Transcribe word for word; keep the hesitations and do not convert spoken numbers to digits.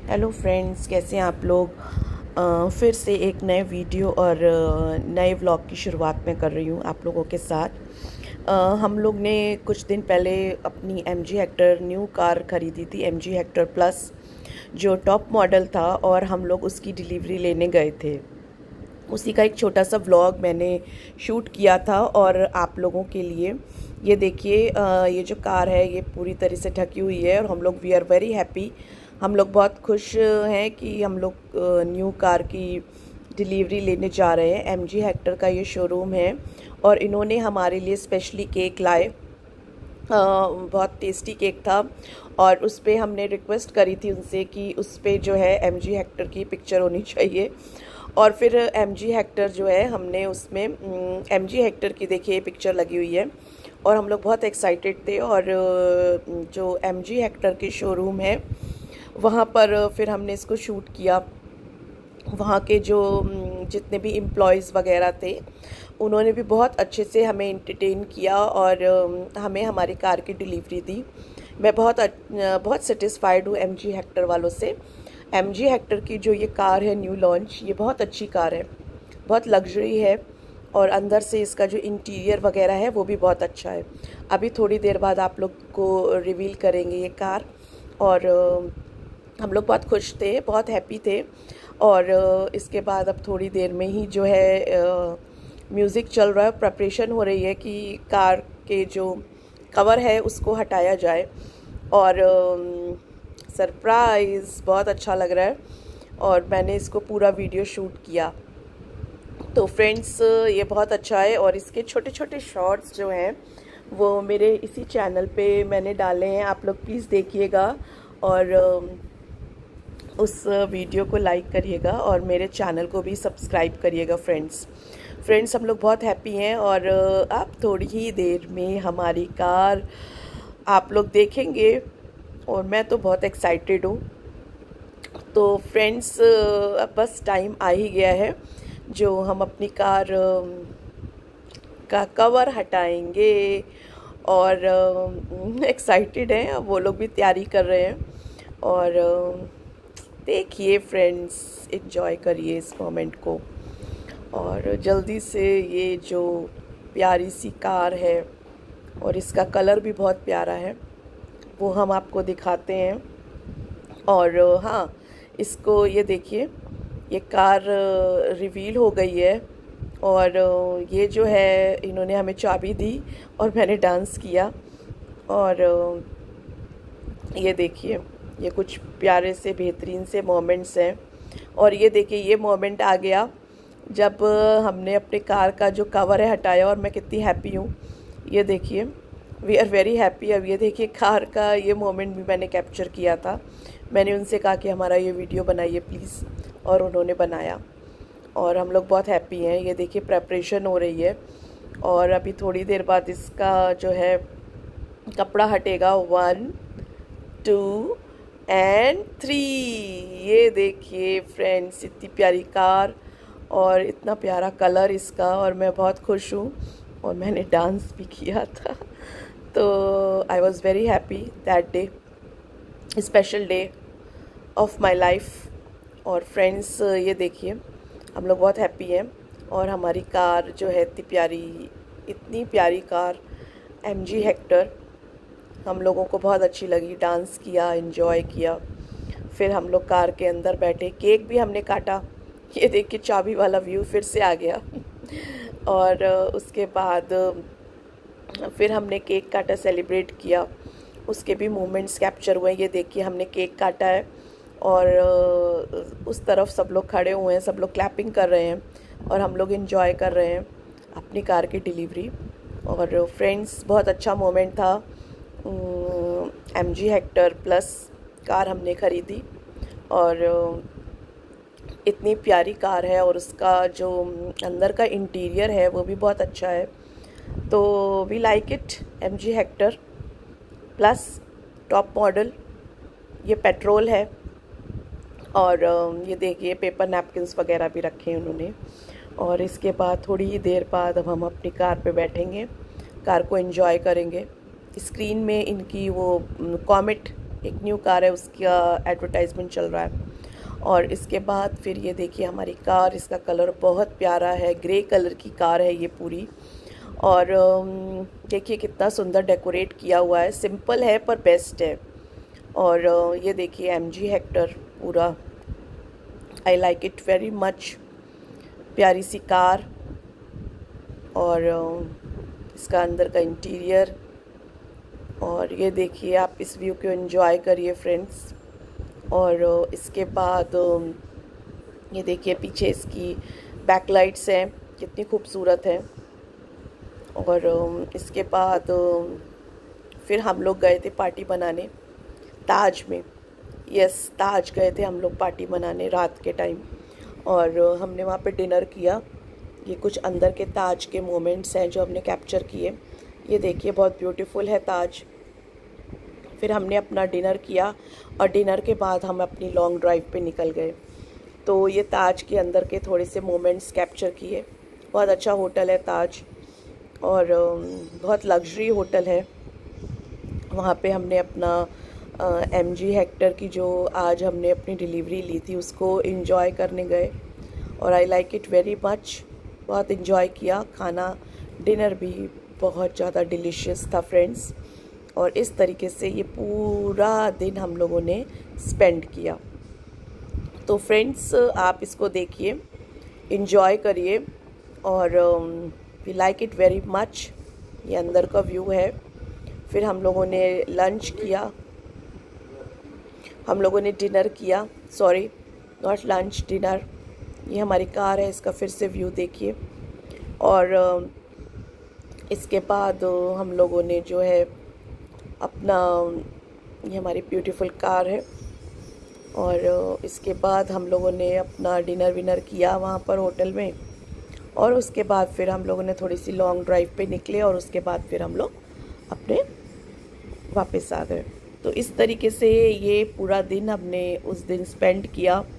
Hello friends, कैसे हैं आप लोग। अ, फिर से एक नए वीडियो और अ, नए व्लॉग की शुरुआत मैं कर रही हूँ आप लोगों के साथ। अ, हम लोग ने कुछ दिन पहले अपनी M G Hector new car ख़रीदी थी, एम जी हेक्टर प्लस, जो टॉप मॉडल था, और हम लोग उसकी डिलीवरी लेने गए थे। उसी का एक छोटा सा व्लॉग मैंने शूट किया था और आप लोगों के लिए। ये देखिए, अ, ये जो कार है ये पूरी तरह से ढकी हुई है और हम लोग वी आर वेरी हैप्पी। हम लोग बहुत खुश हैं कि हम लोग न्यू कार की डिलीवरी लेने जा रहे हैं। एम जी हेक्टर का ये शोरूम है और इन्होंने हमारे लिए स्पेशली केक लाए। अ, बहुत टेस्टी केक था और उस पर हमने रिक्वेस्ट करी थी उनसे कि उस पर जो है एम जी हेक्टर की पिक्चर होनी चाहिए। और फिर एम जी हेक्टर जो है हमने उसमें एम जी हेक्टर की देखिए पिक्चर लगी हुई है और हम लोग बहुत एक्साइटेड थे। और जो एम जी हेक्टर की शोरूम है वहाँ पर फिर हमने इसको शूट किया। वहाँ के जो जितने भी एम्प्लॉयज़ वगैरह थे उन्होंने भी बहुत अच्छे से हमें एंटरटेन किया और हमें हमारी कार की डिलीवरी दी। मैं बहुत बहुत सेटिस्फाइड हूँ एम जी हेक्टर वालों से। एम जी हेक्टर की जो ये कार है न्यू लॉन्च, ये बहुत अच्छी कार है, बहुत लग्जरी है और अंदर से इसका जो इंटीरियर वगैरह है वो भी बहुत अच्छा है। अभी थोड़ी देर बाद आप लोग को रिवील करेंगे ये कार। और हम लोग बहुत खुश थे, बहुत हैप्पी थे। और इसके बाद अब थोड़ी देर में ही जो है म्यूज़िक चल रहा है, प्रिपरेशन हो रही है कि कार के जो कवर है उसको हटाया जाए। और सरप्राइज़ बहुत अच्छा लग रहा है और मैंने इसको पूरा वीडियो शूट किया। तो फ्रेंड्स, ये बहुत अच्छा है और इसके छोटे छोटे शॉर्ट्स जो हैं वो मेरे इसी चैनल पे मैंने डाले हैं, आप लोग प्लीज़ देखिएगा और उस वीडियो को लाइक करिएगा और मेरे चैनल को भी सब्सक्राइब करिएगा। फ्रेंड्स फ्रेंड्स हम लोग बहुत हैप्पी हैं और अब थोड़ी ही देर में हमारी कार आप लोग देखेंगे और मैं तो बहुत एक्साइटेड हूँ। तो फ्रेंड्स, अब बस टाइम आ ही गया है जो हम अपनी कार का कवर हटाएंगे और एक्साइटेड हैं। अब वो लोग भी तैयारी कर रहे हैं और देखिए फ्रेंड्स, एंजॉय करिए इस मोमेंट को। और जल्दी से ये जो प्यारी सी कार है और इसका कलर भी बहुत प्यारा है वो हम आपको दिखाते हैं। और हाँ, इसको ये देखिए, ये कार रिवील हो गई है और ये जो है इन्होंने हमें चाबी दी और मैंने डांस किया। और ये देखिए, ये कुछ प्यारे से बेहतरीन से मोमेंट्स हैं। और ये देखिए, ये मोमेंट आ गया जब हमने अपने कार का जो कवर है हटाया और मैं कितनी हैप्पी हूँ। ये देखिए, वी आर वेरी हैप्पी। अब ये देखिए, कार का ये मोमेंट भी मैंने कैप्चर किया था। मैंने उनसे कहा कि हमारा ये वीडियो बनाइए प्लीज़, और उन्होंने बनाया और हम लोग बहुत हैप्पी हैं। ये देखिए, प्रेपरेशन हो रही है और अभी थोड़ी देर बाद इसका जो है कपड़ा हटेगा। One two and three. ये देखिए फ्रेंड्स, इतनी प्यारी कार और इतना प्यारा कलर इसका, और मैं बहुत खुश हूँ और मैंने डांस भी किया था। तो I was very happy that day, special day of my life. और फ्रेंड्स, ये देखिए, हम लोग बहुत हैप्पी हैं और हमारी कार जो है इतनी प्यारी, इतनी प्यारी कार एम जी हेक्टर हम लोगों को बहुत अच्छी लगी। डांस किया, एंजॉय किया। फिर हम लोग कार के अंदर बैठे, केक भी हमने काटा। ये देख के चाबी वाला व्यू फिर से आ गया। और उसके बाद फिर हमने केक काटा, सेलिब्रेट किया, उसके भी मोमेंट्स कैप्चर हुए। ये देखिए, हमने केक काटा है और उस तरफ सब लोग खड़े हुए हैं, सब लोग क्लैपिंग कर रहे हैं और हम लोग एंजॉय कर रहे हैं अपनी कार की डिलीवरी। और फ्रेंड्स, बहुत अच्छा मोमेंट था। M G Hector plus car हमने ख़रीदी और इतनी प्यारी कार है और उसका जो अंदर का इंटीरियर है वो भी बहुत अच्छा है। तो we like it. M G Hector plus top model, ये पेट्रोल है। और ये देखिए, पेपर नैपकिन्स वगैरह भी रखे हैं उन्होंने। और इसके बाद थोड़ी ही देर बाद अब हम अपनी कार पे बैठेंगे, कार को एंजॉय करेंगे। स्क्रीन में इनकी वो कॉमेट एक न्यू कार है, उसका एडवर्टाइजमेंट चल रहा है। और इसके बाद फिर ये देखिए हमारी कार, इसका कलर बहुत प्यारा है, ग्रे कलर की कार है ये पूरी। और देखिए कितना सुंदर डेकोरेट किया हुआ है, सिंपल है पर बेस्ट है। और ये देखिए एम जी हेक्टर पूरा, I like it very much, प्यारी सी कार। और इसका अंदर का इंटीरियर, और ये देखिए आप इस व्यू को एंजॉय करिए फ्रेंड्स। और इसके बाद ये देखिए पीछे इसकी बैकलाइट्स हैं, कितनी खूबसूरत है। और इसके बाद फिर हम लोग गए थे पार्टी बनाने ताज में। यस, ताज गए थे हम लोग पार्टी बनाने रात के टाइम, और हमने वहाँ पे डिनर किया। ये कुछ अंदर के ताज के मोमेंट्स हैं जो हमने कैप्चर किए। ये देखिए बहुत ब्यूटीफुल है ताज। फिर हमने अपना डिनर किया, और डिनर के बाद हम अपनी लॉन्ग ड्राइव पे निकल गए। तो ये ताज के अंदर के थोड़े से मोमेंट्स कैप्चर किए। बहुत अच्छा होटल है ताज, और बहुत लग्जरी होटल है। वहाँ पे हमने अपना एम जी हेक्टर की जो आज हमने अपनी डिलीवरी ली थी उसको एंजॉय करने गए, और I like it very much. बहुत एंजॉय किया, खाना डिनर भी बहुत ज़्यादा डिलीशियस था फ्रेंड्स। और इस तरीके से ये पूरा दिन हम लोगों ने स्पेंड किया। तो फ्रेंड्स आप इसको देखिए, एंजॉय करिए, और we like it very much. ये अंदर का व्यू है। फिर हम लोगों ने लंच किया, हम लोगों ने डिनर किया, सॉरी नॉट लंच, डिनर। ये हमारी कार है, इसका फिर से व्यू देखिए। और इसके बाद हम लोगों ने जो है अपना, ये हमारी ब्यूटीफुल कार है, और इसके बाद हम लोगों ने अपना डिनर विनर किया वहाँ पर होटल में। और उसके बाद फिर हम लोगों ने थोड़ी सी लॉन्ग ड्राइव पे निकले, और उसके बाद फिर हम लोग अपने वापस आ गए। तो इस तरीके से ये पूरा दिन हमने उस दिन स्पेंड किया।